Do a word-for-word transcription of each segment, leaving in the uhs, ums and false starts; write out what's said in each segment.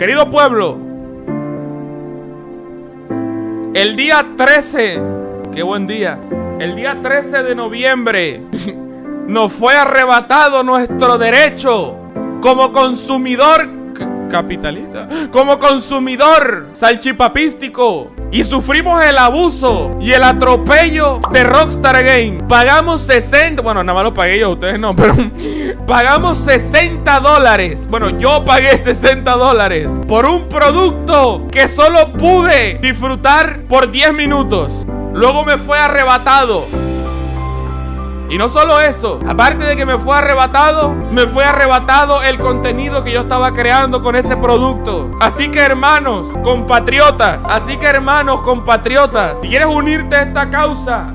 Querido pueblo, el día trece, qué buen día, el día trece de noviembre nos fue arrebatado nuestro derecho como consumidor capitalista, como consumidor salchipapístico, y sufrimos el abuso y el atropello de Rockstar Game. Pagamos sesenta, bueno, nada más lo pagué yo, ustedes no, pero pagamos sesenta dólares. Bueno, yo pagué sesenta dólares por un producto que solo pude disfrutar por diez minutos. Luego me fue arrebatado. Y no solo eso, aparte de que me fue arrebatado, me fue arrebatado el contenido que yo estaba creando con ese producto. Así que hermanos, compatriotas, así que hermanos, compatriotas, si quieres unirte a esta causa,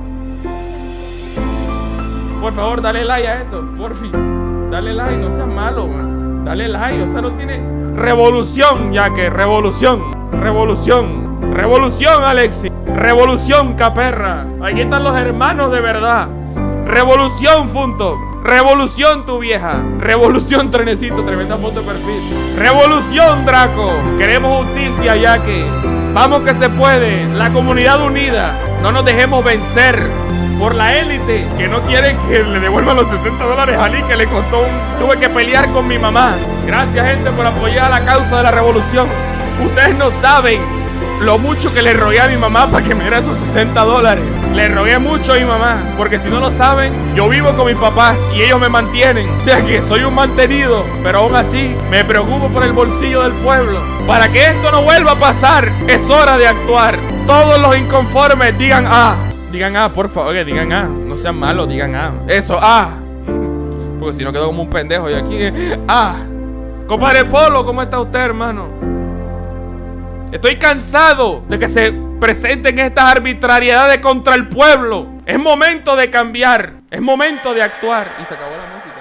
por favor, dale like a esto, por fin. Dale like, no seas malo, man. Dale like, o sea, no tiene revolución, ya que revolución, revolución, revolución, Alexis, revolución, Caperra. Aquí están los hermanos de verdad. Revolución, Funto. Revolución, tu vieja. Revolución, Trenecito. Tremenda foto de perfil. Revolución, Draco. Queremos justicia, ya que vamos que se puede. La comunidad unida. No nos dejemos vencer por la élite que no quieren que le devuelvan los sesenta dólares a Lee, que le costó un... Tuve que pelear con mi mamá. Gracias, gente, por apoyar la causa de la revolución. Ustedes no saben lo mucho que le rogué a mi mamá para que me diera esos sesenta dólares. Le rogué mucho a mi mamá, porque si no lo saben, yo vivo con mis papás y ellos me mantienen. O sea que soy un mantenido, pero aún así me preocupo por el bolsillo del pueblo. Para que esto no vuelva a pasar, es hora de actuar. Todos los inconformes digan ah. Digan ah, por favor, oye, digan ah. No sean malos, digan ah. Eso, ah. Porque si no quedo como un pendejo y aquí, ah. Compadre Polo, ¿cómo está usted, hermano? Estoy cansado de que se presenten estas arbitrariedades contra el pueblo. Es momento de cambiar. Es momento de actuar. Y se acabó la música.